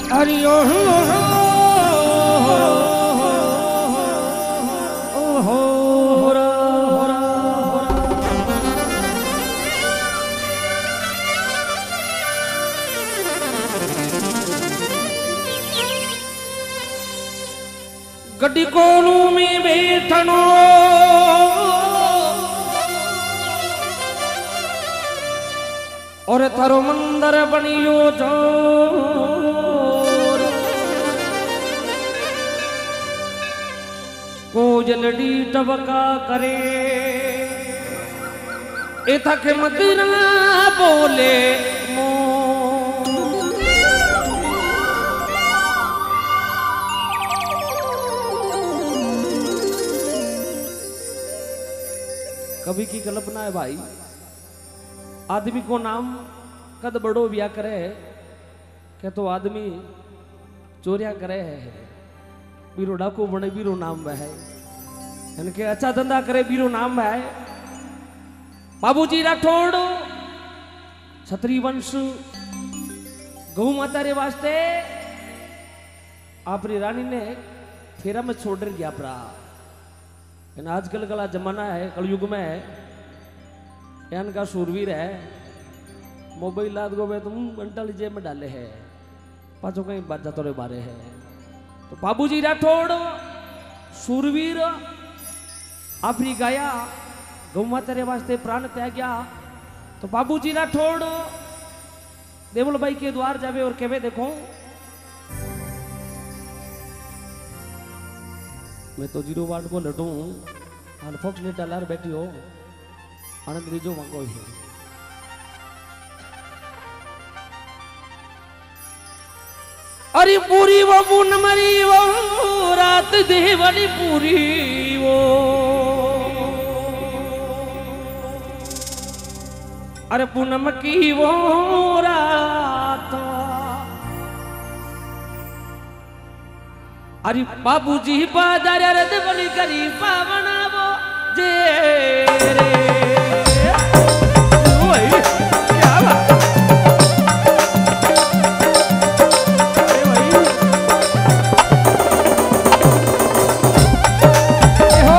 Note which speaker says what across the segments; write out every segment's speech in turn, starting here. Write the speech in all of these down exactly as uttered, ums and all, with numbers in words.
Speaker 1: हरि ओम गड्डी कोनू में बैठनो और थारो मंदिर बनियो जो को जलडी टबका करे एथा के मदीना बोले मो कभी की कल्पना है भाई, आदमी को नाम कद बड़ो बिया करे क्या तो आदमी चोरिया करे है बीरो डाकू बने बीरो नाम है इनके अच्छा धंधा करे बीरो नाम है। बाबूजी राठौड़ छतरी वंश गौ माता रे वास्ते आपरी रानी ने फेरा में छोड़ गया प्रा आजकल का जमाना है कलयुग में है यान का शूरवीर है मोबाइल लाद गो में तुम घंटा जेब में डाले है पाचो कहीं बात जातो रे बारे है। तो बाबूजी राठौड़ शूरवीर आपरी गाया गौ माता रे वास्ते प्राण त्याग्या। तो बाबूजी राठौड़ देवल भाई के द्वार जावे और कहवे देखो मैं तो जीरो वार्ड को लटू और फोक्स ने डलार बैठी हो आनंद लीजो मांगो ही अरे पूरी वो मुन मरी वो रात देवली पूरी वो अरे पूनम की वो रात अरे बाबूजी बाजार रद बनी करी पावना वो जे रे ओए क्या बात अरे भाई हो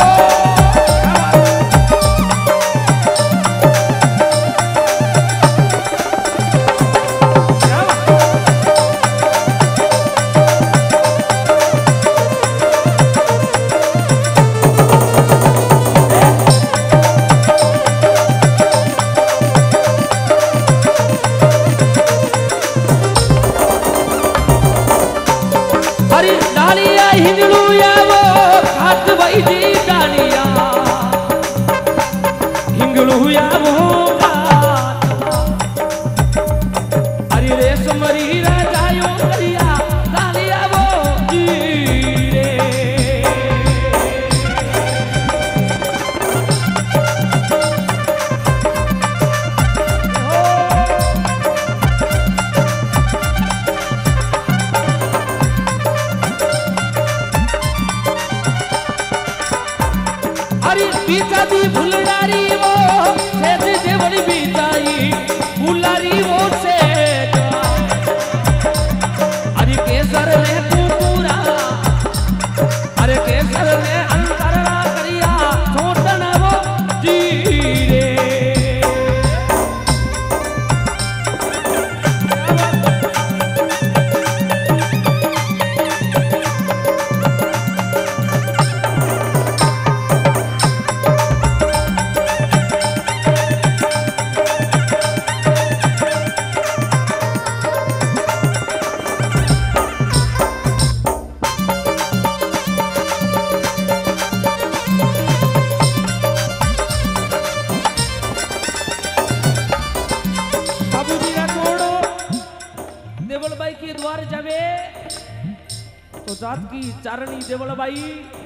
Speaker 1: चारणी देवल बाई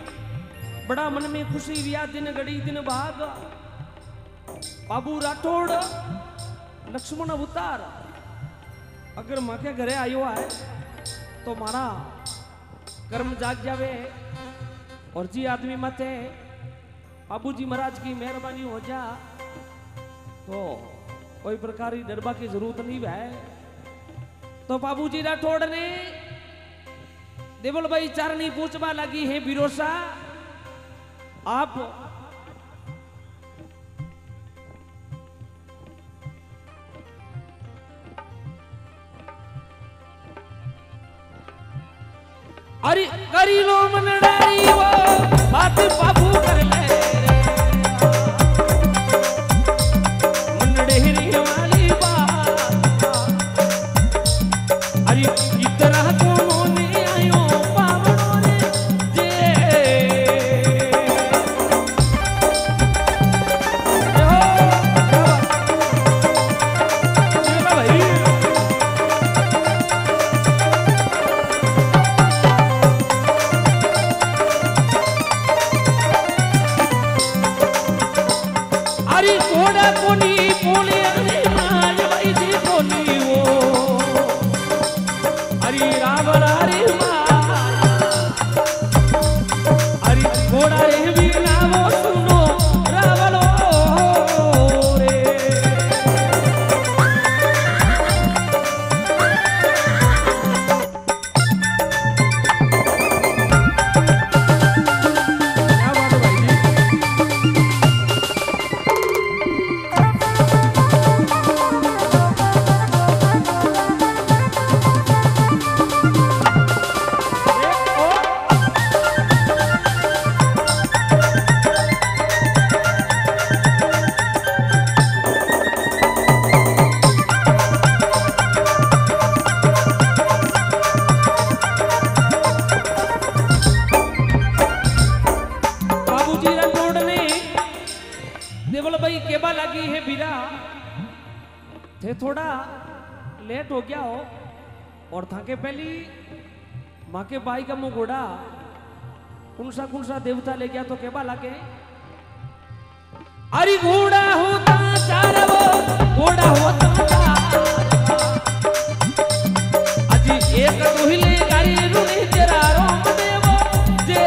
Speaker 1: बड़ा मन में खुशी रिया दिन घड़ी दिन भाग बाबू राठौड़ लक्ष्मण अवतार अगर माके घरे आयो है तो मारा कर्म जाग जावे और जी आदमी मते बाबूजी महाराज की मेहरबानी हो जा तो कोई प्रकार की डरबा की जरूरत नहीं है। तो बाबूजी राठौड़ ने देवल भाई चारनी पूछवा लगी है बिरोसा आप अरे करी लो मनडारी वो बात बाबू कर ले मनडेरी वाली बात अरे इतना कौन आयो पावड़ो रे जे भाई अरे घोड़ा कोनी बोले अरे माय भाई जी कोनी वो अरे रावण अरे अरे घोड़ा रे भी नावो सुनो रावण रे क्या बात है भाई जी बाबूजी राठौड़ ने देवल भाई केबा लगी है बीरा थे थोड़ा लेट हो गया हो और था के पहली माँ के भाई का मुंह घोड़ा कुनसा कुनसा देवता ले गया तो केबा लगे अरे घोड़ा होता चार वो घोड़ा होता अजी एक दोहिले गाड़ी रुनी तेरा रोम देवो जे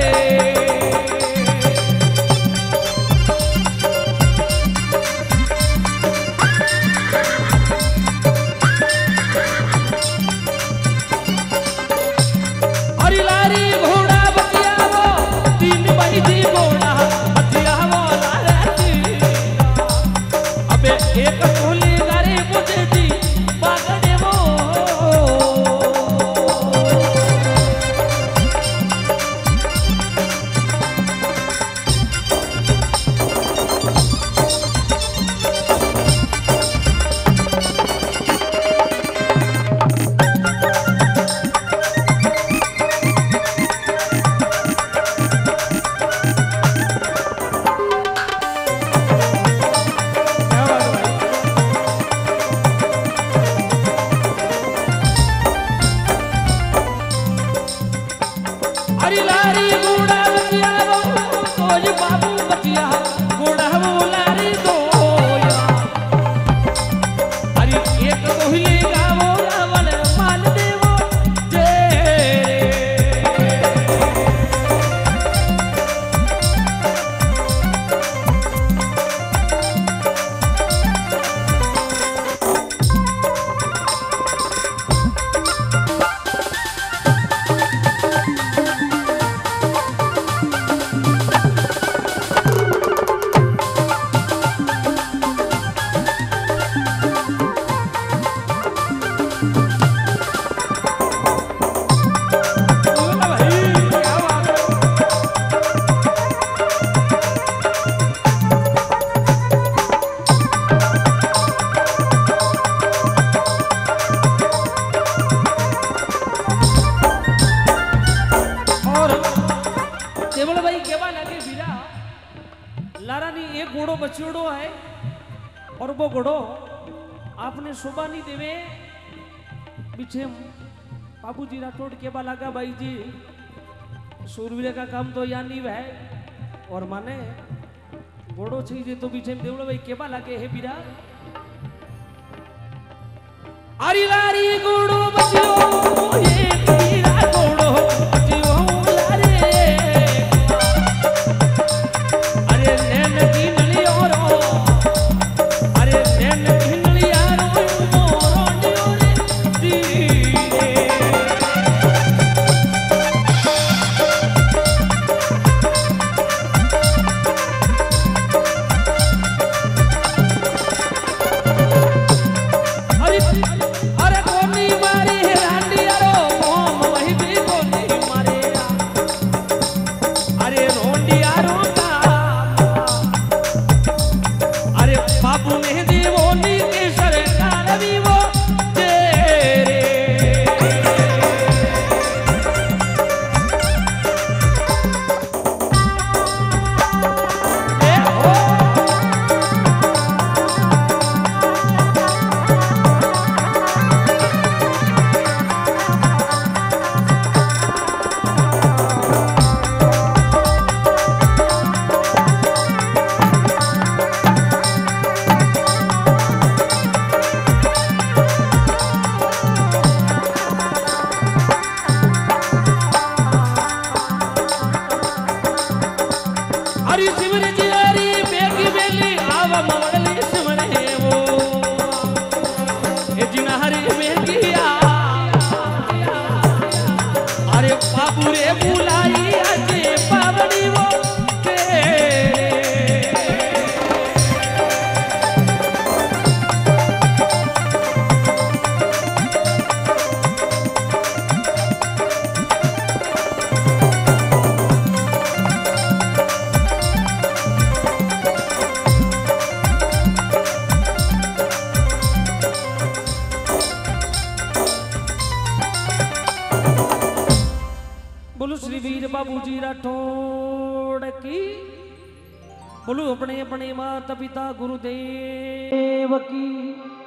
Speaker 1: अरे लारी घोड़ा बतिया वो तीन भाई जी घोड़ा बतिया वो लारी अबे एक टोली गाड़ी मुझे जी बागड़े वो अरे लारी घोड़ा बचिया वो तोज बाबू बचिया घोड़ा वो लारी दो अरे एक दोहिले गावो रावण मान देवो जे एक घोड़ो बछड़ो है और वो घोड़ो आपने शोभा नहीं देवे पीछे बाबूजी राठौड़ केबा लगा भाई जी सूरवीर का काम तो या नहीं है और माने घोड़ो चाहिए तो पीछे देवड़ो भाई केबा लगे है बीरा अरे लारी घोड़ो बचियो ये बीरा घोड़ो बचियो लारे अरे नैन की नली और अरे नैन की नली यारो मोरो रे दी बुलाई आज पावड़ी वो बोलो श्री वीर बाबूजी राठौड़ की, बोलो अपने अपने माता पिता गुरुदेव की।